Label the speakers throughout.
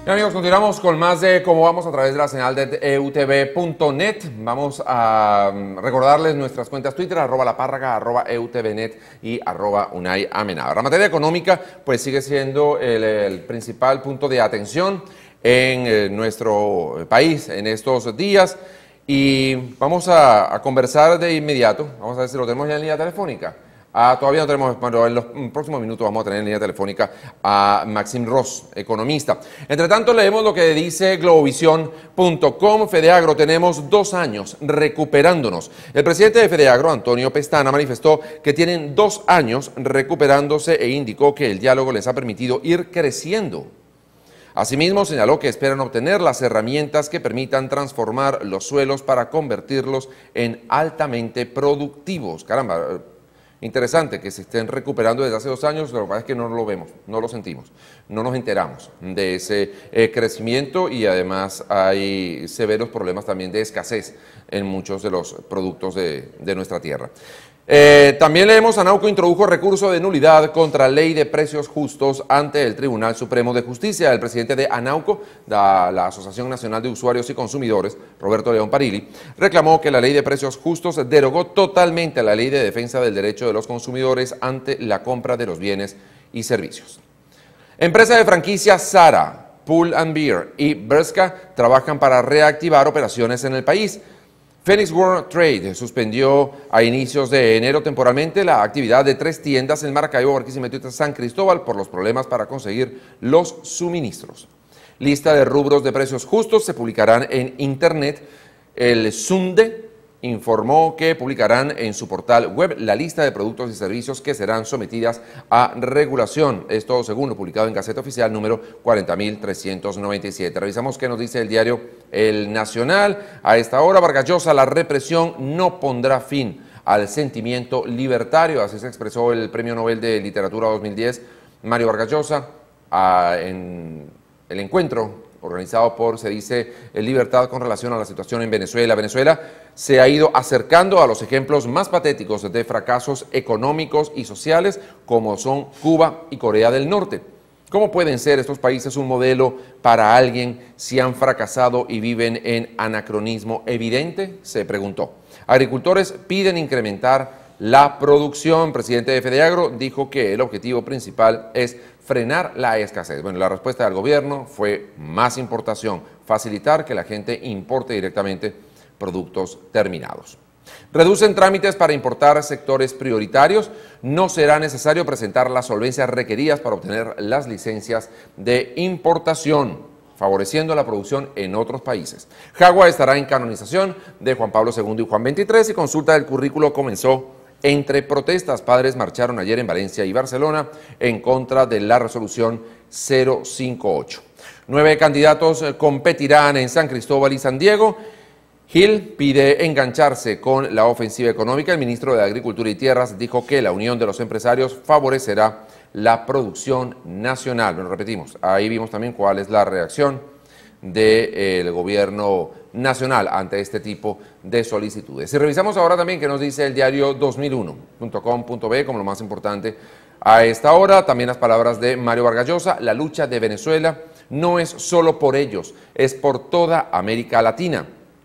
Speaker 1: Bien, amigos, continuamos con más de cómo vamos a través de la señal de eutv.net. Vamos a recordarles nuestras cuentas Twitter, @lapárraga, @eutvnet y @unai amenábar. La materia económica pues sigue siendo el principal punto de atención en nuestro país en estos días y vamos a conversar de inmediato. Vamos a ver si lo tenemos ya en línea telefónica. Todavía no tenemos, pero en los próximos minutos vamos a tener en línea telefónica a Maxim Ross, economista. Entre tanto, leemos lo que dice Globovision.com. Fedeagro, tenemos 2 años recuperándonos. El presidente de Fedeagro, Antonio Pestana, manifestó que tienen 2 años recuperándose e indicó que el diálogo les ha permitido ir creciendo. Asimismo, señaló que esperan obtener las herramientas que permitan transformar los suelos para convertirlos en altamente productivos. Caramba. Interesante que se estén recuperando desde hace 2 años, lo que pasa es que no lo vemos, no lo sentimos, no nos enteramos de ese crecimiento y además hay severos problemas también de escasez en muchos de los productos de nuestra tierra. También leemos, Anauco introdujo recurso de nulidad contra ley de precios justos ante el Tribunal Supremo de Justicia. El presidente de Anauco, la Asociación Nacional de Usuarios y Consumidores, Roberto León Parili, reclamó que la ley de precios justos derogó totalmente la ley de defensa del derecho de los consumidores ante la compra de los bienes y servicios. Empresa de franquicia Zara, Pull & Bear y Bershka trabajan para reactivar operaciones en el país. Phoenix World Trade suspendió a inicios de enero temporalmente la actividad de 3 tiendas en Maracaibo, Barquisimeto y San Cristóbal por los problemas para conseguir los suministros. Lista de rubros de precios justos se publicarán en Internet. El SUNDE informó que publicarán en su portal web la lista de productos y servicios que serán sometidas a regulación. Esto según lo publicado en Gaceta Oficial número 40.397. Revisamos qué nos dice el diario El Nacional. A esta hora, Vargas Llosa, la represión no pondrá fin al sentimiento libertario. Así se expresó el Premio Nobel de Literatura 2010, Mario Vargas Llosa, en el encuentro organizado por, se dice, Libertad con relación a la situación en Venezuela. Venezuela se ha ido acercando a los ejemplos más patéticos de fracasos económicos y sociales como son Cuba y Corea del Norte. ¿Cómo pueden ser estos países un modelo para alguien si han fracasado y viven en anacronismo evidente? Se preguntó. Agricultores piden incrementar la producción. Presidente de Fedeagro dijo que el objetivo principal es frenar la escasez. Bueno, la respuesta del gobierno fue más importación, facilitar que la gente importe directamente productos terminados. Reducen trámites para importar sectores prioritarios. No será necesario presentar las solvencias requeridas para obtener las licencias de importación, favoreciendo la producción en otros países. Jagua estará en canonización de Juan Pablo II y Juan XXIII y consulta del currículo comenzó entre protestas. Padres marcharon ayer en Valencia y Barcelona en contra de la resolución 058. 9 candidatos competirán en San Cristóbal y San Diego. Gil pide engancharse con la ofensiva económica. El ministro de Agricultura y Tierras dijo que la unión de los empresarios favorecerá la producción nacional. Bueno, repetimos, ahí vimos también cuál es la reacción del gobierno nacional ante este tipo de solicitudes. Y revisamos ahora también qué nos dice el diario 2001.com.be como lo más importante a esta hora. También las palabras de Mario Vargas Llosa. La lucha de Venezuela no es solo por ellos, es por toda América Latina.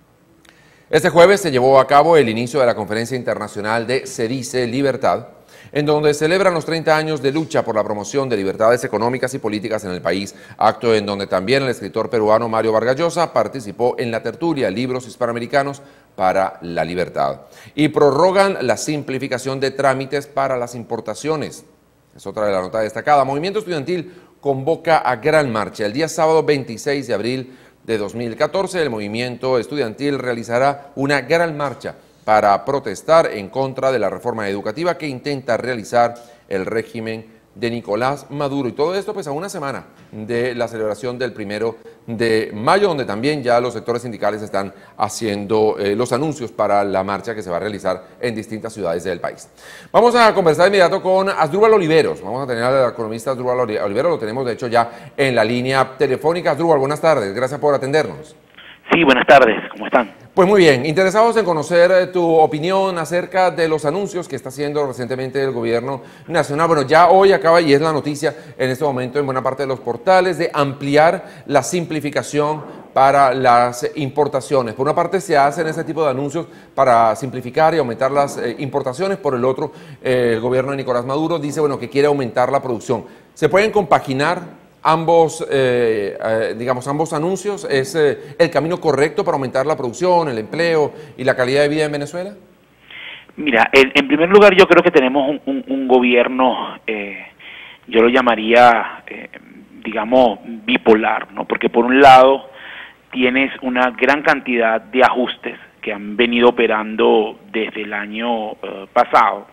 Speaker 1: Este jueves se llevó a cabo el inicio de la conferencia internacional de Se Dice Libertad, en donde celebran los 30 años de lucha por la promoción de libertades económicas y políticas en el país, acto en donde también el escritor peruano Mario Vargas Llosa participó en la tertulia Libros Hispanoamericanos para la Libertad. Y prorrogan la simplificación de trámites para las importaciones. Es otra de la nota destacada. Movimiento Estudiantil convoca a gran marcha. El día sábado 26 de abril de 2014, el movimiento estudiantil realizará una gran marcha para protestar en contra de la reforma educativa que intenta realizar el régimen de Nicolás Maduro. Y todo esto pues a una semana de la celebración del 1 de mayo, donde también ya los sectores sindicales están haciendo los anuncios para la marcha que se va a realizar en distintas ciudades del país. Vamos a conversar de inmediato con Asdrúbal Oliveros. Vamos a tener al economista Asdrúbal Oliveros, lo tenemos de hecho ya en la línea telefónica. Asdrúbal, buenas tardes, gracias por atendernos.
Speaker 2: Sí, buenas tardes, ¿cómo están?
Speaker 1: Pues muy bien, interesados en conocer tu opinión acerca de los anuncios que está haciendo recientemente el gobierno nacional. Bueno, ya hoy acaba y es la noticia en este momento en buena parte de los portales de ampliar la simplificación para las importaciones. Por una parte se hacen ese tipo de anuncios para simplificar y aumentar las importaciones, por el otro el gobierno de Nicolás Maduro dice bueno, que quiere aumentar la producción. ¿Se pueden compaginar ambos, digamos, ambos anuncios? ¿Es el camino correcto para aumentar la producción, el empleo y la calidad de vida en Venezuela?
Speaker 2: Mira, en primer lugar yo creo que tenemos un gobierno, yo lo llamaría, digamos, bipolar, ¿no? Porque por un lado tienes una gran cantidad de ajustes que han venido operando desde el año pasado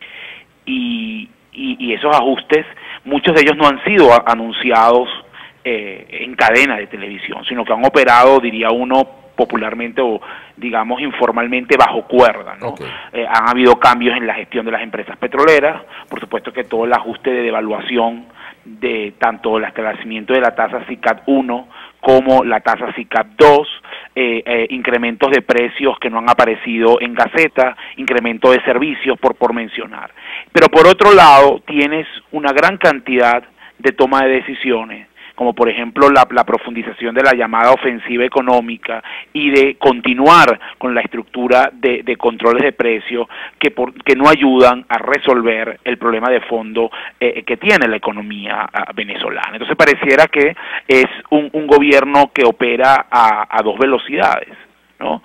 Speaker 2: y esos ajustes, muchos de ellos no han sido anunciados en cadena de televisión, sino que han operado, diría uno, popularmente o digamos informalmente bajo cuerda, ¿no?
Speaker 1: Okay.
Speaker 2: Han habido cambios en la gestión de las empresas petroleras, por supuesto que todo el ajuste de devaluación de tanto el establecimiento de la tasa CICAT 1 como la tasa CICAT 2, incrementos de precios que no han aparecido en Gaceta, incremento de servicios por mencionar. Pero por otro lado tienes una gran cantidad de toma de decisiones, como por ejemplo la profundización de la llamada ofensiva económica y de continuar con la estructura de controles de precios que no ayudan a resolver el problema de fondo que tiene la economía venezolana. Entonces pareciera que es un gobierno que opera a dos velocidades, ¿no?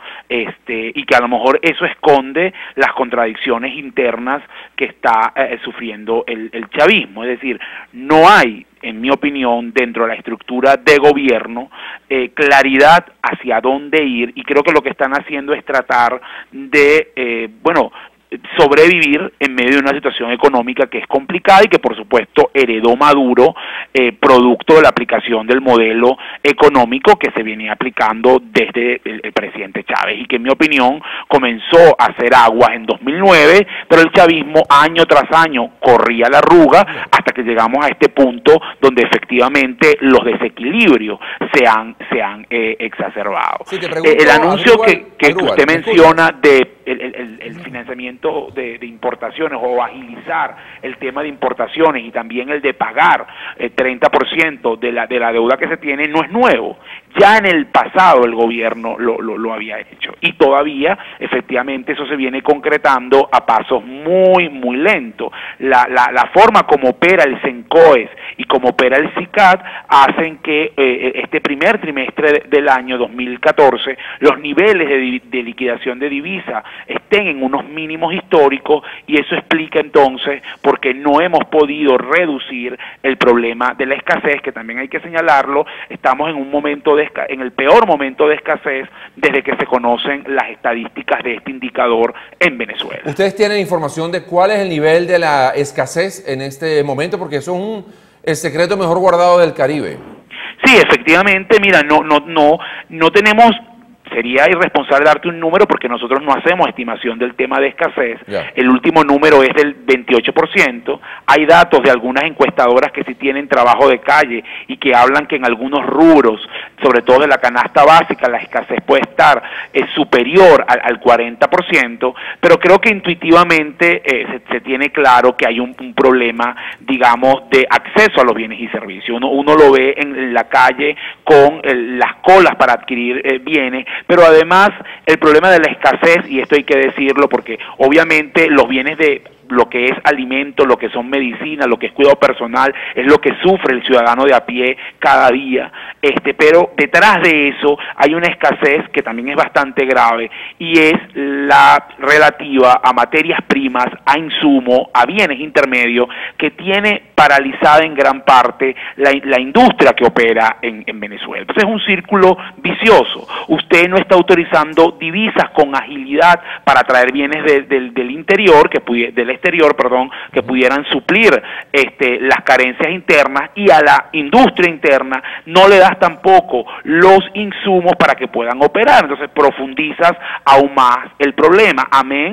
Speaker 2: Y que a lo mejor eso esconde las contradicciones internas que está sufriendo el chavismo. Es decir, no hay, en mi opinión, dentro de la estructura de gobierno, claridad hacia dónde ir, y creo que lo que están haciendo es tratar de, sobrevivir en medio de una situación económica que es complicada y que por supuesto heredó Maduro, producto de la aplicación del modelo económico que se viene aplicando desde el presidente Chávez y que en mi opinión comenzó a hacer aguas en 2009, pero el chavismo año tras año corría la arruga hasta que llegamos a este punto donde efectivamente los desequilibrios se han exacerbado.
Speaker 1: Sí, te pregunto,
Speaker 2: el anuncio que usted menciona de el financiamiento de importaciones o agilizar el tema de importaciones y también el de pagar el 30% de la deuda que se tiene no es nuevo. Ya en el pasado el gobierno lo había hecho y todavía efectivamente eso se viene concretando a pasos muy lentos. La forma como opera el CENCOES y como opera el CICAT hacen que este primer trimestre del año 2014 los niveles de liquidación de divisa estén en unos mínimos históricos y eso explica entonces por qué no hemos podido reducir el problema de la escasez, que también hay que señalarlo. Estamos en un momento en el peor momento de escasez desde que se conocen las estadísticas de este indicador en Venezuela.
Speaker 1: ¿Ustedes tienen información de cuál es el nivel de la escasez en este momento? Porque eso es el secreto mejor guardado del Caribe.
Speaker 2: Sí, efectivamente, mira, no tenemos. Sería irresponsable darte un número porque nosotros no hacemos estimación del tema de escasez. El último número es del 28%. Hay datos de algunas encuestadoras que sí tienen trabajo de calle y que hablan que en algunos rubros, sobre todo de la canasta básica, la escasez puede estar superior al 40%, pero creo que intuitivamente se tiene claro que hay un problema, digamos, de acceso a los bienes y servicios. Uno lo ve en la calle con las colas para adquirir bienes, pero además el problema de la escasez, y esto hay que decirlo porque obviamente los bienes de lo que es alimento, lo que son medicinas, lo que es cuidado personal, es lo que sufre el ciudadano de a pie cada día, pero detrás de eso hay una escasez que también es bastante grave y es la relativa a materias primas, a insumos, a bienes intermedios que tiene paralizada en gran parte la industria que opera en Venezuela. Entonces es un círculo vicioso. Usted no está autorizando divisas con agilidad para traer bienes del interior, del exterior, que pudieran suplir las carencias internas, y a la industria interna no le das tampoco los insumos para que puedan operar. Entonces profundizas aún más el problema, amén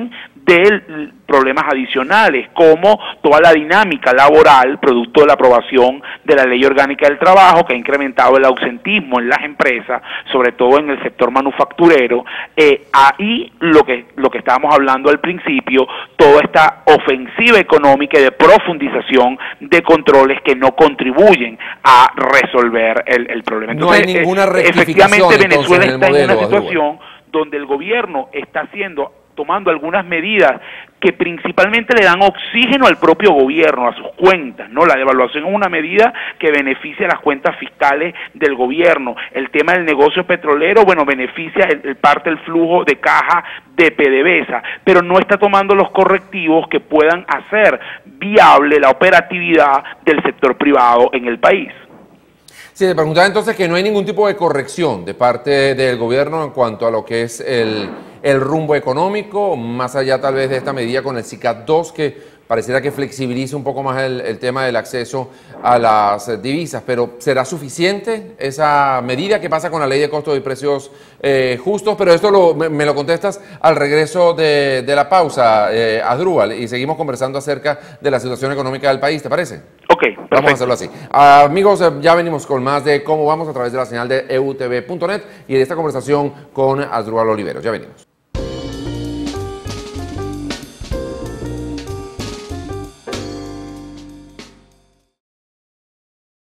Speaker 2: de problemas adicionales, como toda la dinámica laboral, producto de la aprobación de la Ley Orgánica del Trabajo, que ha incrementado el ausentismo en las empresas, sobre todo en el sector manufacturero. Ahí lo que estábamos hablando al principio, toda esta ofensiva económica y de profundización de controles que no contribuyen a resolver el problema.
Speaker 1: Entonces, no hay ninguna rectificación,
Speaker 2: efectivamente, Venezuela está en una
Speaker 1: modelo,
Speaker 2: situación donde el gobierno está tomando algunas medidas que principalmente le dan oxígeno al propio gobierno, a sus cuentas, ¿no? La devaluación es una medida que beneficia las cuentas fiscales del gobierno. El tema del negocio petrolero, bueno, beneficia parte del flujo de caja de PDVSA, pero no está tomando los correctivos que puedan hacer viable la operatividad del sector privado en el país.
Speaker 1: Sí, te preguntaba entonces que no hay ningún tipo de corrección de parte del gobierno en cuanto a lo que es el rumbo económico, más allá tal vez de esta medida con el SICAD 2, que pareciera que flexibiliza un poco más el tema del acceso a las divisas, pero ¿será suficiente esa medida? ¿Qué pasa con la ley de costos y precios justos? Pero esto me lo contestas al regreso de la pausa, Asdrúbal, y seguimos conversando acerca de la situación económica del país, ¿te parece?
Speaker 2: Ok, perfecto.
Speaker 1: Vamos a hacerlo así. Amigos, ya venimos con más de cómo vamos a través de la señal de eutv.net y de esta conversación con Asdrúbal Oliveros. Ya venimos.